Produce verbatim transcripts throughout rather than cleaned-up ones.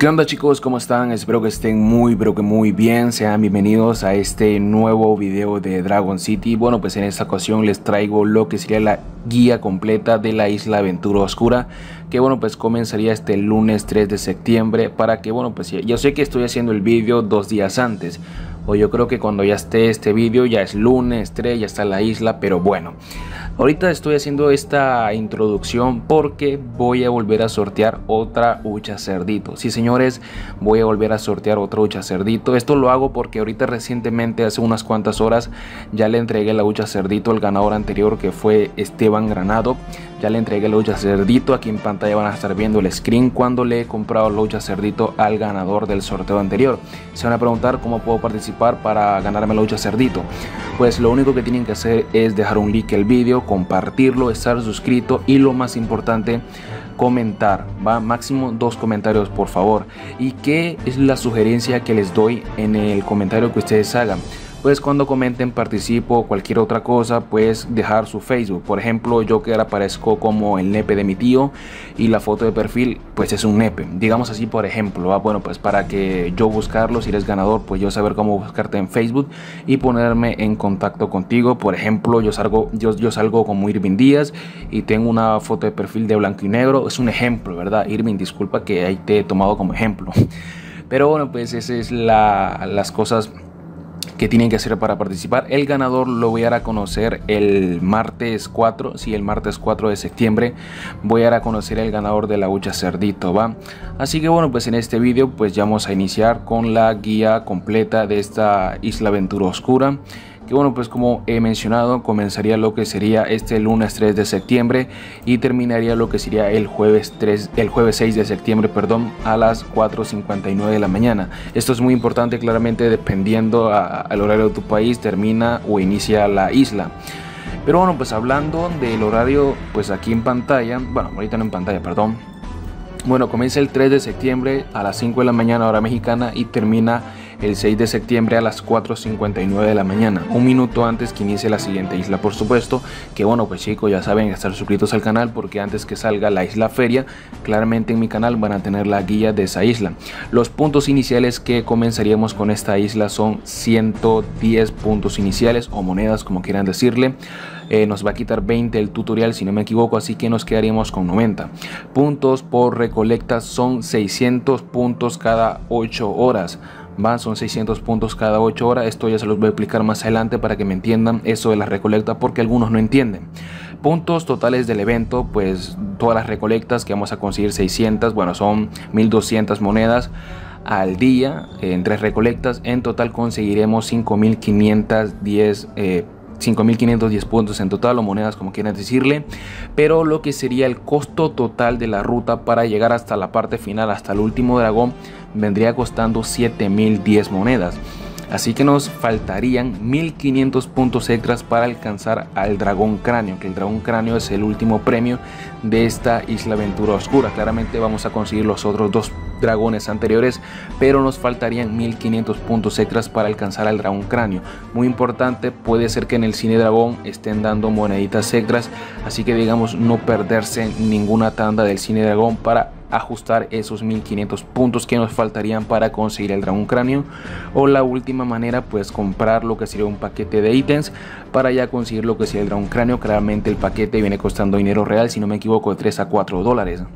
¿Qué onda, chicos? ¿Cómo están? Espero que estén muy pero que muy bien. Sean bienvenidos a este nuevo video de Dragon City. Bueno, pues en esta ocasión les traigo lo que sería la guía completa de la Isla Aventura Oscura, que bueno, pues comenzaría este lunes tres de septiembre. Para que bueno, pues yo sé que estoy haciendo el vídeo dos días antes, o yo creo que cuando ya esté este vídeo ya es lunes tres, ya está la isla, pero bueno, ahorita estoy haciendo esta introducción porque voy a volver a sortear otra hucha cerdito. Sí, señores, voy a volver a sortear otra hucha cerdito. Esto lo hago porque ahorita recientemente, hace unas cuantas horas, ya le entregué la hucha cerdito al ganador anterior, que fue Esteban Granado. Ya le entregué la hucha cerdito. Aquí en pantalla van a estar viendo el screen cuando le he comprado la hucha cerdito al ganador del sorteo anterior. Se van a preguntar cómo puedo participar para ganarme la hucha cerdito. Pues lo único que tienen que hacer es dejar un like al vídeo, compartirlo, estar suscrito y lo más importante, comentar, va, máximo dos comentarios por favor. ¿Y qué es la sugerencia que les doy en el comentario que ustedes hagan? Pues cuando comenten participo o cualquier otra cosa, pues dejar su Facebook. Por ejemplo, yo que ahora aparezco como el nepe de mi tío y la foto de perfil pues es un nepe, digamos así, por ejemplo, ¿va? Bueno, pues para que yo buscarlo, si eres ganador, pues yo saber cómo buscarte en Facebook y ponerme en contacto contigo. Por ejemplo, yo salgo, yo, yo salgo como Irving Díaz y tengo una foto de perfil de blanco y negro. Es un ejemplo, ¿verdad? Irving, disculpa que ahí te he tomado como ejemplo. Pero bueno, pues esas es la, las cosas que tienen que hacer para participar. El ganador lo voy a dar a conocer el martes cuatro, sí, el martes cuatro de septiembre voy a dar a conocer el ganador de la hucha cerdito, va. Así que bueno, pues en este vídeo pues ya vamos a iniciar con la guía completa de esta Isla Aventura Oscura, que bueno, pues como he mencionado, comenzaría lo que sería este lunes tres de septiembre y terminaría lo que sería el jueves tres, el jueves seis de septiembre, perdón, a las cuatro cincuenta y nueve de la mañana. Esto es muy importante, claramente dependiendo a, al horario de tu país termina o inicia la isla. Pero bueno, pues hablando del horario, pues aquí en pantalla, bueno, ahorita no en pantalla, perdón. Bueno, comienza el tres de septiembre a las cinco de la mañana hora mexicana y termina el seis de septiembre a las cuatro cincuenta y nueve de la mañana, un minuto antes que inicie la siguiente isla. Por supuesto que bueno, pues chicos, ya saben, estar suscritos al canal porque antes que salga la isla feria, claramente en mi canal van a tener la guía de esa isla. Los puntos iniciales que comenzaríamos con esta isla son ciento diez puntos iniciales o monedas, como quieran decirle. Eh, nos va a quitar veinte el tutorial si no me equivoco, así que nos quedaríamos con noventa puntos por recolecta. Son seiscientos puntos cada ocho horas, van, son seiscientos puntos cada ocho horas. Esto ya se los voy a explicar más adelante para que me entiendan eso de la recolecta, porque algunos no entienden. Puntos totales del evento, pues todas las recolectas que vamos a conseguir seiscientas, bueno, son mil doscientas monedas al día en tres recolectas. En total conseguiremos cinco mil quinientos diez eh, cinco mil quinientos diez puntos en total, o monedas, como quieran decirle. Pero lo que sería el costo total de la ruta para llegar hasta la parte final, hasta el último dragón, vendría costando siete mil diez monedas. Así que nos faltarían mil quinientos puntos extras para alcanzar al dragón cráneo, que el dragón cráneo es el último premio de esta Isla Aventura Oscura. Claramente vamos a conseguir los otros dos dragones anteriores, pero nos faltarían mil quinientos puntos extras para alcanzar al dragón cráneo. Muy importante, puede ser que en el cine dragón estén dando moneditas extras, así que digamos no perderse ninguna tanda del cine dragón para ajustar esos mil quinientos puntos que nos faltarían para conseguir el dragón cráneo. O la última manera, pues comprar lo que sería un paquete de ítems para ya conseguir lo que sería el dragón cráneo. Claramente el paquete viene costando dinero real, si no me equivoco, de tres a cuatro dólares.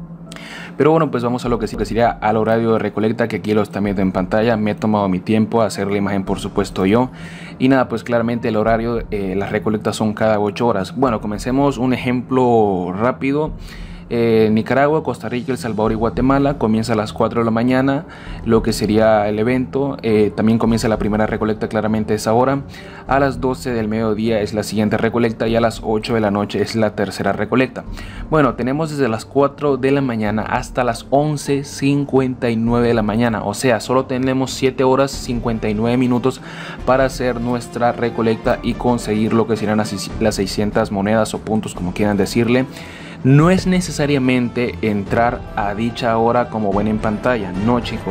Pero bueno, pues vamos a lo que sería al horario de recolecta, que aquí lo está viendo en pantalla. Me he tomado mi tiempo a hacer la imagen, por supuesto yo. Y nada, pues claramente el horario, eh, las recolectas son cada ocho horas. Bueno, comencemos un ejemplo rápido. Eh, Nicaragua, Costa Rica, El Salvador y Guatemala comienza a las cuatro de la mañana lo que sería el evento. Eh, también comienza la primera recolecta, claramente a esa hora. A las doce del mediodía es la siguiente recolecta y a las ocho de la noche es la tercera recolecta. Bueno, tenemos desde las cuatro de la mañana hasta las once cincuenta y nueve de la mañana, o sea, solo tenemos siete horas cincuenta y nueve minutos para hacer nuestra recolecta y conseguir lo que serán las, las seiscientas monedas o puntos, como quieran decirle. No es necesariamente entrar a dicha hora como ven en pantalla, no chicos,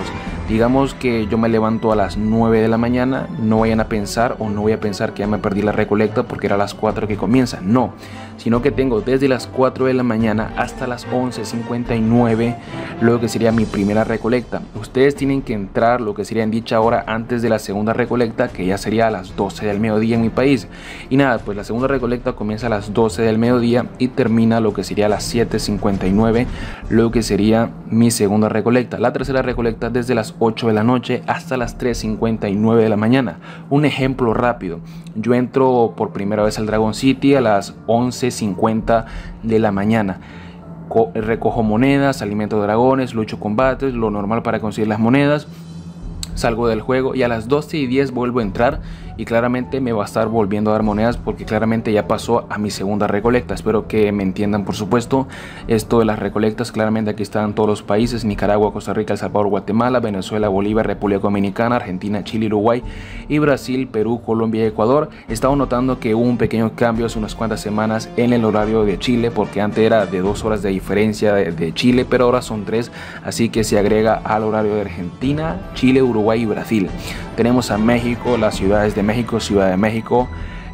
Digamos que yo me levanto a las nueve de la mañana, no vayan a pensar o no voy a pensar que ya me perdí la recolecta porque era a las cuatro que comienza, no, sino que tengo desde las cuatro de la mañana hasta las once cincuenta y nueve lo que sería mi primera recolecta. Ustedes tienen que entrar lo que sería en dicha hora antes de la segunda recolecta, que ya sería a las doce del mediodía en mi país. Y nada, pues la segunda recolecta comienza a las doce del mediodía y termina lo que sería a las siete cincuenta y nueve, lo que sería mi segunda recolecta. La tercera recolecta desde las ocho de la noche hasta las tres cincuenta y nueve de la mañana. Un ejemplo rápido: yo entro por primera vez al Dragon City a las once cincuenta de la mañana. Recojo monedas, alimento dragones, lucho combates, lo normal para conseguir las monedas. Salgo del juego y a las doce y diez vuelvo a entrar y claramente me va a estar volviendo a dar monedas porque claramente ya pasó a mi segunda recolecta. Espero que me entiendan, por supuesto, esto de las recolectas. Claramente aquí están todos los países: Nicaragua, Costa Rica, El Salvador, Guatemala, Venezuela, Bolivia, República Dominicana, Argentina, Chile, Uruguay y Brasil, Perú, Colombia y Ecuador. He estado notando que hubo un pequeño cambio hace unas cuantas semanas en el horario de Chile, porque antes era de dos horas de diferencia de, de Chile, pero ahora son tres, así que se agrega al horario de Argentina, Chile, Uruguay y Brasil. Tenemos a México, las ciudades de México, Ciudad de México,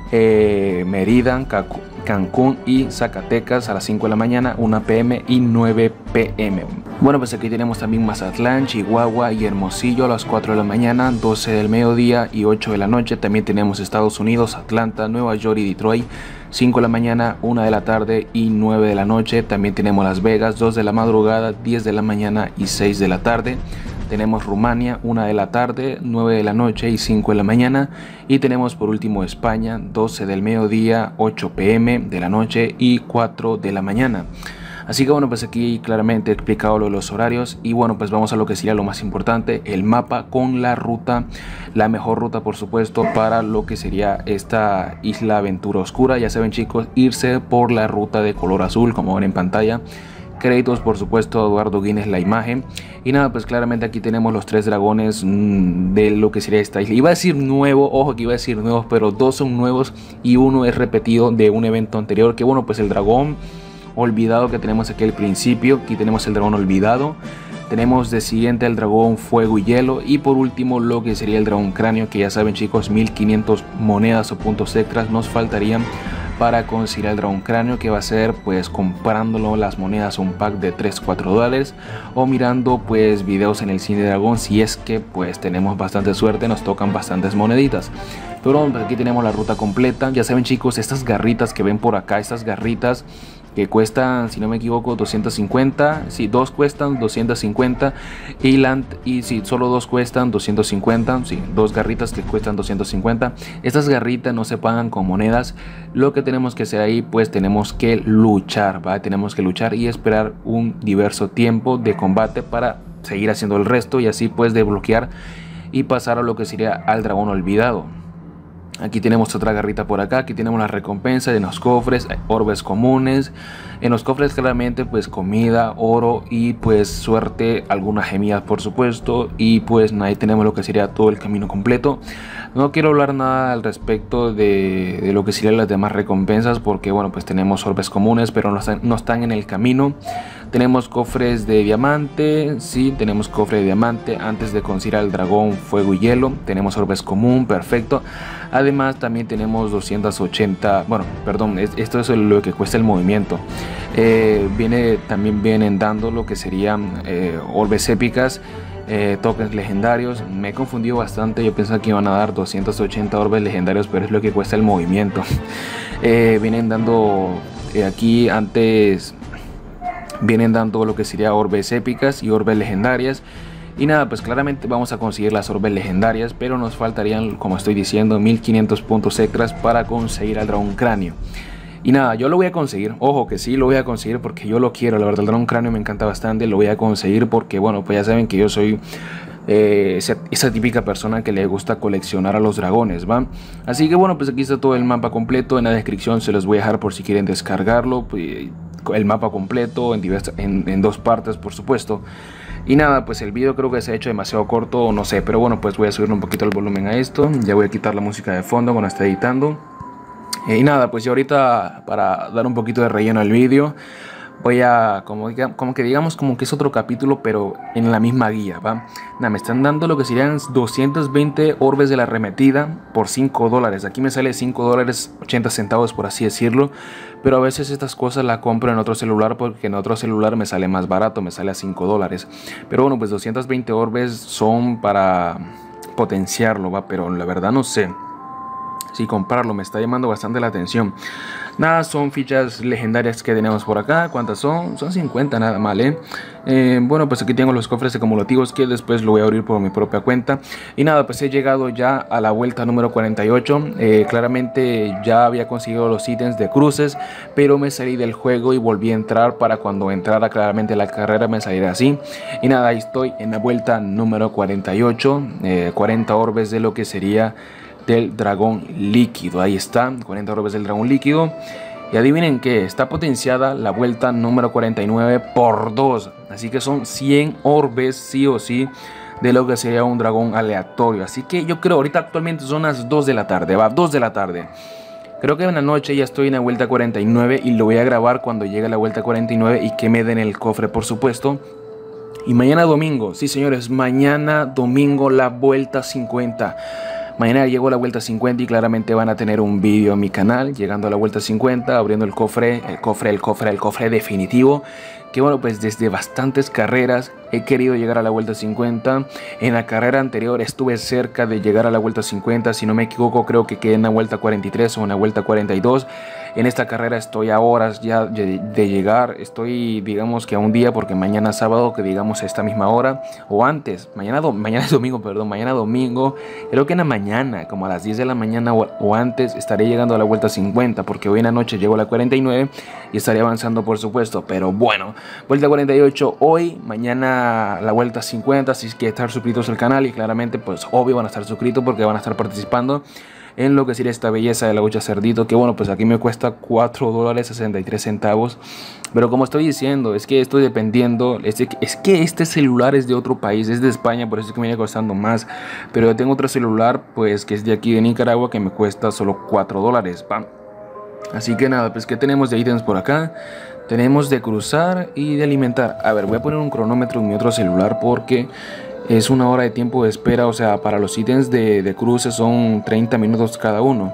eh, Mérida, Cancún y Zacatecas a las cinco de la mañana, una p m y nueve p m Bueno, pues aquí tenemos también Mazatlán, Chihuahua y Hermosillo a las cuatro de la mañana, doce del mediodía y ocho de la noche. También tenemos Estados Unidos, Atlanta, Nueva York y Detroit, cinco de la mañana, una de la tarde y nueve de la noche. También tenemos Las Vegas, dos de la madrugada, diez de la mañana y seis de la tarde. Tenemos Rumania, una de la tarde, nueve de la noche y cinco de la mañana. Y tenemos por último España, doce del mediodía, ocho p m de la noche y cuatro de la mañana. Así que bueno, pues aquí claramente he explicado lo de los horarios. Y bueno, pues vamos a lo que sería lo más importante: el mapa con la ruta, la mejor ruta por supuesto para lo que sería esta isla aventura oscura. Ya saben, chicos, irse por la ruta de color azul, como ven en pantalla. Créditos por supuesto a Eduardo Guinness la imagen. Y nada, pues claramente aquí tenemos los tres dragones mmm, de lo que sería esta isla. Iba a decir nuevo, ojo que iba a decir nuevos, pero dos son nuevos y uno es repetido de un evento anterior. Que bueno, pues el dragón olvidado que tenemos aquí al principio. Aquí tenemos el dragón olvidado. Tenemos de siguiente el dragón fuego y hielo. Y por último lo que sería el dragón cráneo, que ya saben, chicos, mil quinientos monedas o puntos extras nos faltarían para conseguir el dragón cráneo, que va a ser pues comprándolo las monedas un pack de tres cuatro dólares o mirando pues videos en el cine dragón. Si es que pues tenemos bastante suerte, nos tocan bastantes moneditas. Pero bueno, aquí tenemos la ruta completa. Ya saben, chicos, estas garritas que ven por acá, estas garritas que cuestan, si no me equivoco, doscientos cincuenta. Si sí, dos cuestan doscientos cincuenta y, la, y si solo dos cuestan doscientos cincuenta. Sí, dos garritas que cuestan doscientos cincuenta. Estas garritas no se pagan con monedas. Lo que tenemos que hacer ahí, pues tenemos que luchar, ¿va? Tenemos que luchar y esperar un diverso tiempo de combate para seguir haciendo el resto y así pues desbloquear y pasar a lo que sería al dragón olvidado. Aquí tenemos otra garrita por acá. Aquí tenemos la recompensa de los cofres, orbes comunes. En los cofres claramente pues comida, oro y pues suerte, algunas gemidas por supuesto. Y pues ahí tenemos lo que sería todo el camino completo. No quiero hablar nada al respecto de, de lo que serían las demás recompensas, porque bueno, pues tenemos orbes comunes pero no están, no están en el camino. Tenemos cofres de diamante, sí, tenemos cofre de diamante antes de conseguir al dragón fuego y hielo. Tenemos orbes común, perfecto. Además también tenemos doscientos ochenta, bueno, perdón, esto es lo que cuesta el movimiento. Eh, viene, también vienen dando lo que serían eh, orbes épicas, eh, tokens legendarios. Me he confundido bastante, yo pensaba que iban a dar doscientos ochenta orbes legendarios, pero es lo que cuesta el movimiento. Eh, vienen dando eh, aquí antes... Vienen dando lo que sería orbes épicas y orbes legendarias. Y nada, pues claramente vamos a conseguir las orbes legendarias, pero nos faltarían, como estoy diciendo, mil quinientos puntos extras para conseguir al dragón cráneo. Y nada, yo lo voy a conseguir, ojo que sí lo voy a conseguir porque yo lo quiero. La verdad, el dragón cráneo me encanta bastante, lo voy a conseguir porque bueno, pues ya saben que yo soy eh, esa, esa típica persona que le gusta coleccionar a los dragones, ¿va? Así que bueno, pues aquí está todo el mapa completo. En la descripción se los voy a dejar por si quieren descargarlo, pues, el mapa completo en, diversas, en, en dos partes por supuesto. Y nada, pues el video creo que se ha hecho demasiado corto o no sé, pero bueno, pues voy a subir un poquito el volumen a esto. Ya voy a quitar la música de fondo cuando esté editando. eh, y nada, pues yo ahorita, para dar un poquito de relleno al video, voy a, como, como que digamos, como que es otro capítulo, pero en la misma guía, ¿va? Nada, me están dando lo que serían doscientos veinte orbes de la arremetida por cinco dólares. Aquí me sale cinco dólares ochenta centavos, por así decirlo. Pero a veces estas cosas las compro en otro celular porque en otro celular me sale más barato, me sale a cinco dólares. Pero bueno, pues doscientos veinte orbes son para potenciarlo, ¿va? Pero la verdad no sé si comprarlo, me está llamando bastante la atención. Nada, son fichas legendarias que tenemos por acá. ¿Cuántas son? Son cincuenta nada mal, ¿eh? Eh, bueno, pues aquí tengo los cofres acumulativos que después lo voy a abrir por mi propia cuenta. Y nada, pues he llegado ya a la vuelta número cuarenta y ocho. Eh, claramente ya había conseguido los ítems de cruces, pero me salí del juego y volví a entrar para cuando entrara claramente la carrera me saliera así. Y nada, ahí estoy en la vuelta número cuarenta y ocho. Eh, cuarenta orbes de lo que sería del dragón líquido. Ahí está, cuarenta orbes del dragón líquido. Y adivinen que está potenciada la vuelta número cuarenta y nueve por dos. Así que son cien orbes sí o sí de lo que sería un dragón aleatorio. Así que yo creo ahorita actualmente son las dos de la tarde. Va, dos de la tarde. Creo que en la noche ya estoy en la vuelta cuarenta y nueve y lo voy a grabar cuando llegue a la vuelta cuarenta y nueve y que me den el cofre, por supuesto. Y mañana domingo, sí señores, mañana domingo la vuelta cincuenta. Mañana llego a la vuelta cincuenta y claramente van a tener un vídeo en mi canal llegando a la vuelta cincuenta, abriendo el cofre, el cofre, el cofre, el cofre definitivo. Que bueno, pues desde bastantes carreras he querido llegar a la vuelta cincuenta. En la carrera anterior estuve cerca de llegar a la vuelta cincuenta. Si no me equivoco, creo que quedé en la vuelta cuarenta y tres o en la vuelta cuarenta y dos. En esta carrera estoy a horas ya de, de llegar. Estoy, digamos que a un día, porque mañana sábado, que digamos a esta misma hora, o antes, mañana, do, mañana es domingo, perdón, mañana domingo, creo que en la mañana, como a las diez de la mañana o, o antes, estaré llegando a la vuelta cincuenta, porque hoy en la noche llego a la cuarenta y nueve y estaré avanzando, por supuesto. Pero bueno, vuelta cuarenta y ocho hoy, mañana la vuelta cincuenta, así que estar suscritos al canal y claramente, pues obvio van a estar suscritos porque van a estar participando en lo que sería esta belleza de la hucha cerdito, que bueno, pues aquí me cuesta cuatro dólares sesenta y tres centavos. Pero como estoy diciendo, es que estoy dependiendo, es, de, es que este celular es de otro país, es de España, por eso es que me viene costando más. Pero yo tengo otro celular, pues que es de aquí de Nicaragua, que me cuesta solo cuatro dólares, ¡pam! Así que nada, pues que tenemos de ítems por acá. Tenemos de cruzar y de alimentar. A ver, voy a poner un cronómetro en mi otro celular porque es una hora de tiempo de espera. O sea, para los ítems de, de cruces son treinta minutos cada uno.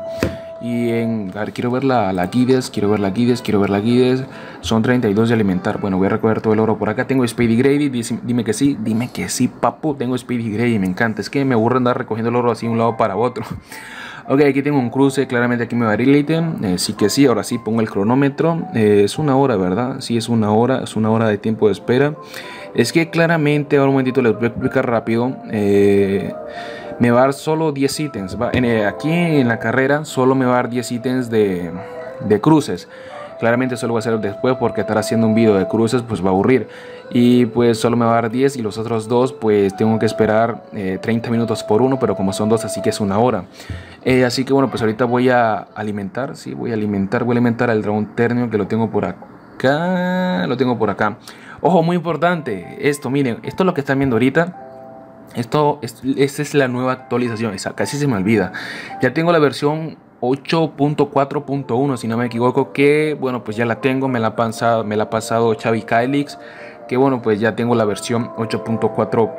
Y en, a ver, quiero ver la, la guides, quiero ver la guides, quiero ver la guides. Son treinta y dos de alimentar. Bueno, voy a recoger todo el oro por acá. Tengo Speedy Grady, dime que sí, dime que sí, papu. Tengo Speedy Grady, me encanta. Es que me aburre andar recogiendo el oro así de un lado para otro. Ok, aquí tengo un cruce, claramente aquí me va a ir el ítem, eh, sí que sí, ahora sí pongo el cronómetro, eh, es una hora, ¿verdad? Sí, es una hora, es una hora de tiempo de espera. Es que claramente, ahora un momentito les voy a explicar rápido, eh, me va a dar solo diez ítems, ¿va? En, eh, aquí en la carrera solo me va a dar diez ítems de, de cruces. Claramente eso lo voy a hacer después porque estar haciendo un video de cruces pues va a aburrir. Y pues solo me va a dar diez y los otros dos pues tengo que esperar eh, treinta minutos por uno, pero como son dos así que es una hora. Eh, así que bueno, pues ahorita voy a alimentar, sí, voy a alimentar, voy a alimentar al dragón ternio que lo tengo por acá, lo tengo por acá. Ojo, muy importante, esto, miren, esto es lo que están viendo ahorita. Esto, es, esta es la nueva actualización, esa, casi se me olvida. Ya tengo la versión ocho punto cuatro punto uno si no me equivoco, que bueno pues ya la tengo, me la ha pasado, me la ha pasado Xavi Kylix, que bueno pues ya tengo la versión ocho punto cuatro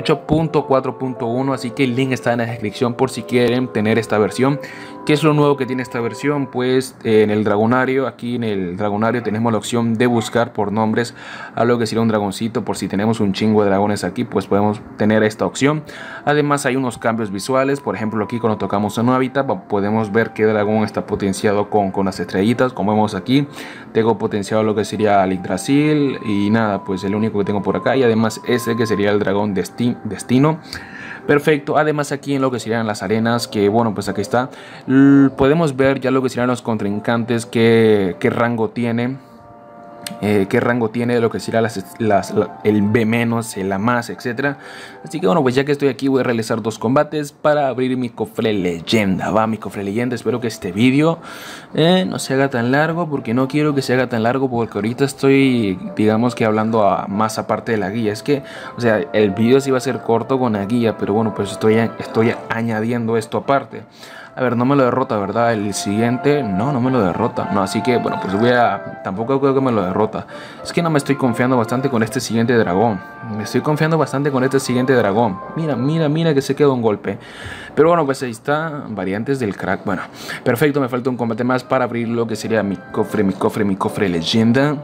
punto uno, así que el link está en la descripción por si quieren tener esta versión. ¿Qué es lo nuevo que tiene esta versión? Pues eh, en el dragonario, aquí en el dragonario tenemos la opción de buscar por nombres a lo que sería un dragoncito. Por si tenemos un chingo de dragones aquí, pues podemos tener esta opción. Además hay unos cambios visuales, por ejemplo aquí cuando tocamos un hábitat podemos ver qué dragón está potenciado con, con las estrellitas, como vemos aquí. Tengo potenciado lo que sería al Yggdrasil y nada, pues el único que tengo por acá, y además ese que sería el dragón desti Destino. Perfecto, además aquí en lo que serían las arenas, que bueno pues aquí está, L podemos ver ya lo que serían los contrincantes, qué, qué rango tiene. Eh, qué rango tiene de lo que será las, las, la, el B menos, el A más, etcétera. Así que bueno, pues ya que estoy aquí voy a realizar dos combates para abrir mi cofre leyenda. Va, mi cofre leyenda. Espero que este vídeo eh, no se haga tan largo, porque no quiero que se haga tan largo, porque ahorita estoy, digamos que hablando a, más aparte de la guía. Es que, o sea, el vídeo sí va a ser corto con la guía, pero bueno, pues estoy, estoy añadiendo esto aparte. A ver, no me lo derrota, ¿verdad? El siguiente, no, no me lo derrota. No, así que, bueno, pues voy a... Tampoco creo que me lo derrota. Es que no me estoy confiando bastante con este siguiente dragón. Me estoy confiando bastante con este siguiente dragón. Mira, mira, mira que se queda un golpe. Pero bueno, pues ahí está. Variantes del crack. Bueno, perfecto, me falta un combate más para abrir lo que sería mi cofre, mi cofre, mi cofre leyenda.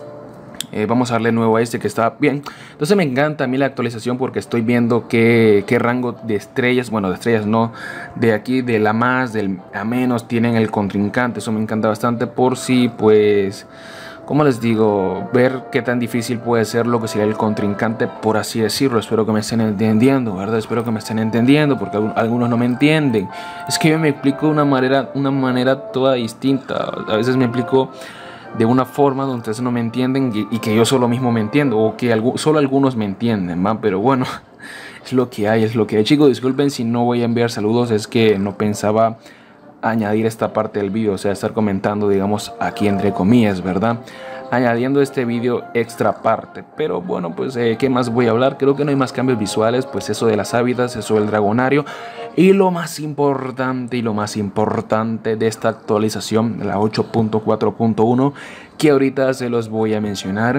Eh, vamos a darle nuevo a este que está bien. Entonces me encanta a mí la actualización porque estoy viendo qué, qué rango de estrellas, bueno, de estrellas no, de aquí, de la más, del a menos tienen el contrincante. Eso me encanta bastante por si, pues, como les digo, ver qué tan difícil puede ser lo que sería el contrincante, por así decirlo. Espero que me estén entendiendo, ¿verdad? Espero que me estén entendiendo porque algunos no me entienden. Es que yo me explico de una manera, una manera toda distinta. A veces me explico de una forma donde ustedes no me entienden y, y que yo solo mismo me entiendo, o que algo, solo algunos me entienden, ¿va? Pero bueno, es lo que hay, es lo que hay. Chicos, disculpen si no voy a enviar saludos, es que no pensaba añadir esta parte del vídeo, o sea, estar comentando, digamos, aquí entre comillas, ¿verdad? Añadiendo este vídeo extra parte. Pero bueno, pues, eh, ¿qué más voy a hablar? Creo que no hay más cambios visuales, pues eso de las hábitats, eso del dragonario. Y lo más importante y lo más importante de esta actualización, la ocho punto cuatro punto uno, que ahorita se los voy a mencionar.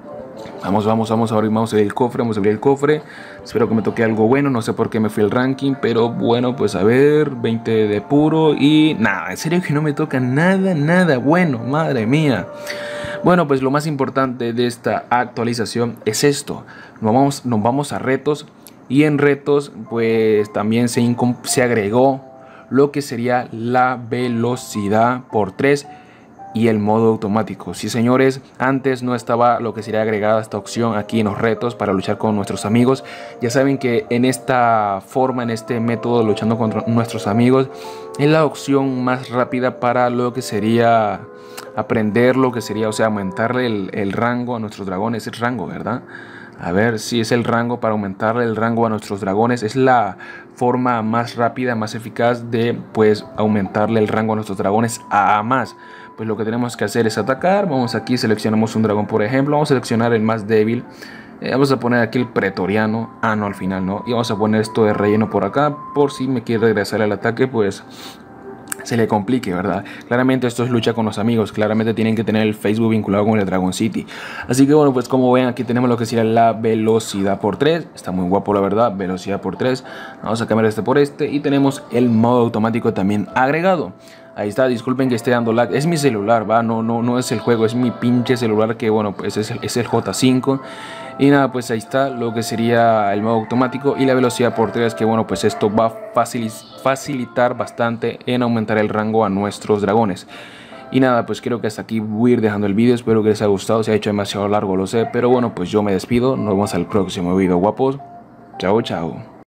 Vamos, vamos, vamos a abrir, vamos a abrir el cofre, vamos a abrir el cofre. Espero que me toque algo bueno, no sé por qué me fui el ranking, pero bueno, pues a ver, veinte de puro y nada, en serio que no me toca nada, nada bueno, madre mía. Bueno, pues lo más importante de esta actualización es esto. Nos vamos, nos vamos a retos y en retos pues también se, se agregó lo que sería la velocidad por tres y el modo automático. Sí, señores, antes no estaba lo que sería agregada esta opción aquí en los retos para luchar con nuestros amigos. Ya saben que en esta forma, en este método luchando contra nuestros amigos, es la opción más rápida para lo que sería aprender lo que sería, o sea, aumentarle el, el rango a nuestros dragones. Es rango, ¿verdad? A ver si es el rango, para aumentarle el rango a nuestros dragones. Es la forma más rápida, más eficaz de pues aumentarle el rango a nuestros dragones a más. Pues lo que tenemos que hacer es atacar. Vamos aquí, seleccionamos un dragón, por ejemplo. Vamos a seleccionar el más débil. Eh, vamos a poner aquí el pretoriano. Ah, no, al final no. Y vamos a poner esto de relleno por acá, por si me quiere regresar al ataque, pues se le complique, ¿verdad? Claramente esto es lucha con los amigos. Claramente tienen que tener el Facebook vinculado con el Dragon City. Así que bueno, pues como ven, aquí tenemos lo que sería la velocidad por tres. Está muy guapo, la verdad. Velocidad por tres. Vamos a cambiar este por este. Y tenemos el modo automático también agregado. Ahí está, disculpen que esté dando lag. Es mi celular, va, no, no, no es el juego, es mi pinche celular que, bueno, pues es el, es el J cinco. Y nada, pues ahí está lo que sería el modo automático y la velocidad por tres, que bueno, pues esto va a facilitar bastante en aumentar el rango a nuestros dragones. Y nada, pues creo que hasta aquí voy a ir dejando el vídeo. Espero que les haya gustado, se ha hecho demasiado largo, lo sé. Pero bueno, pues yo me despido, nos vemos al próximo vídeo, guapos. Chao, chao.